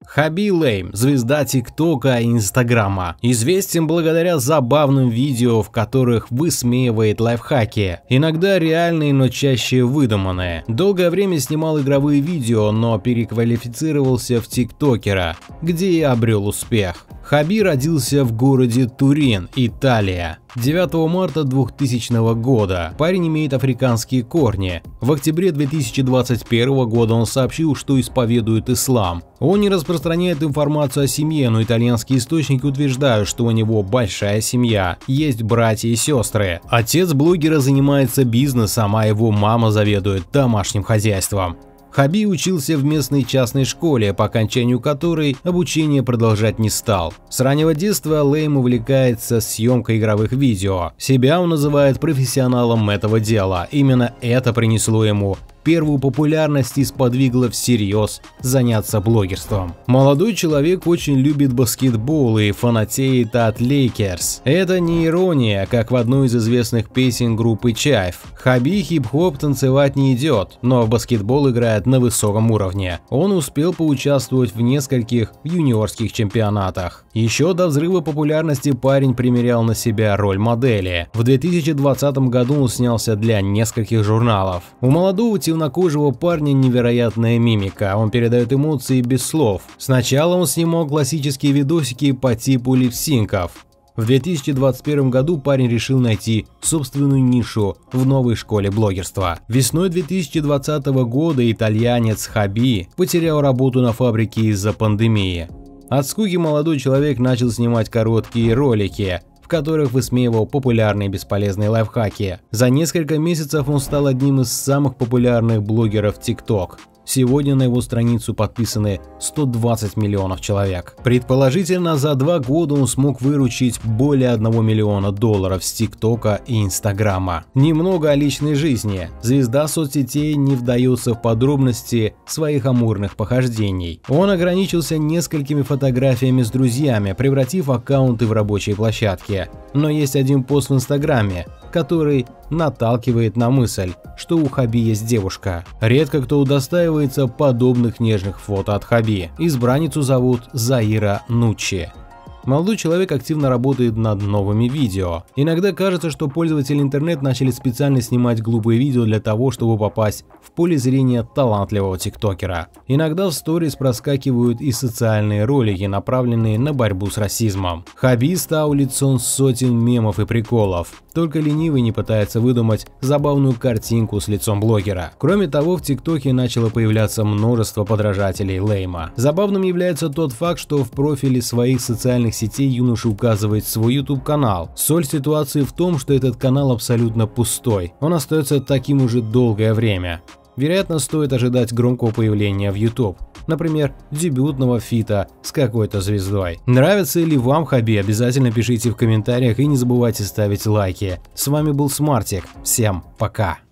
Хаби Лейм – звезда ТикТока и Инстаграма. Известен благодаря забавным видео, в которых высмеивает лайфхаки. Иногда реальные, но чаще выдуманные. Долгое время снимал игровые видео, но переквалифицировался в тиктокера, где и обрел успех. Хаби родился в городе Турин, Италия. 9 марта 2000 года. Парень имеет африканские корни. В октябре 2021 года он сообщил, что исповедует ислам. Он не распространяет информацию о семье, но итальянские источники утверждают, что у него большая семья, есть братья и сестры. Отец блогера занимается бизнесом, а его мама заведует домашним хозяйством. Хаби учился в местной частной школе, по окончанию которой обучение продолжать не стал. С раннего детства Лейм увлекается съемкой игровых видео. Себя он называет профессионалом этого дела. Именно это принесло ему первую популярность и сподвигло всерьез заняться блогерством. Молодой человек очень любит баскетбол и фанатеет от Лейкерс. Это не ирония, как в одной из известных песен группы Чайф. Хаби хип-хоп танцевать не идет, но в баскетбол играет на высоком уровне. Он успел поучаствовать в нескольких юниорских чемпионатах. Еще до взрыва популярности парень примерял на себя роль модели. В 2020 году он снялся для нескольких журналов. У молодого темнокожего парня невероятная мимика, он передает эмоции без слов. Сначала он снимал классические видосики по типу липсинков. В 2021 году парень решил найти собственную нишу в новой школе блогерства. Весной 2020 года итальянец Хаби потерял работу на фабрике из-за пандемии. От скуки молодой человек начал снимать короткие ролики, в которых высмеивал популярные бесполезные лайфхаки. За несколько месяцев он стал одним из самых популярных блогеров TikTok. Сегодня на его страницу подписаны 120 миллионов человек. Предположительно, за 2 года он смог выручить более $1 миллиона с ТикТока и Инстаграма. Немного о личной жизни. Звезда соцсетей не вдается в подробности своих амурных похождений. Он ограничился несколькими фотографиями с друзьями, превратив аккаунты в рабочие площадки. Но есть один пост в Инстаграме, который наталкивает на мысль, что у Хаби есть девушка. Редко кто удостаивается подобных нежных фото от Хаби. Избранницу зовут Заира Нуччи. Молодой человек активно работает над новыми видео. Иногда кажется, что пользователи интернета начали специально снимать глупые видео для того, чтобы попасть в поле зрения талантливого тиктокера. Иногда в сторис проскакивают и социальные ролики, направленные на борьбу с расизмом. Хаби стал лицом сотен мемов и приколов. Только ленивый не пытается выдумать забавную картинку с лицом блогера. Кроме того, в ТикТоке начало появляться множество подражателей Лейма. Забавным является тот факт, что в профиле своих социальных сетей юноша указывает свой YouTube канал. Соль ситуации в том, что этот канал абсолютно пустой. Он остается таким уже долгое время. Вероятно, стоит ожидать громкого появления в YouTube. Например, дебютного фита с какой-то звездой. Нравится ли вам Хаби? Обязательно пишите в комментариях и не забывайте ставить лайки. С вами был Смартик. Всем пока!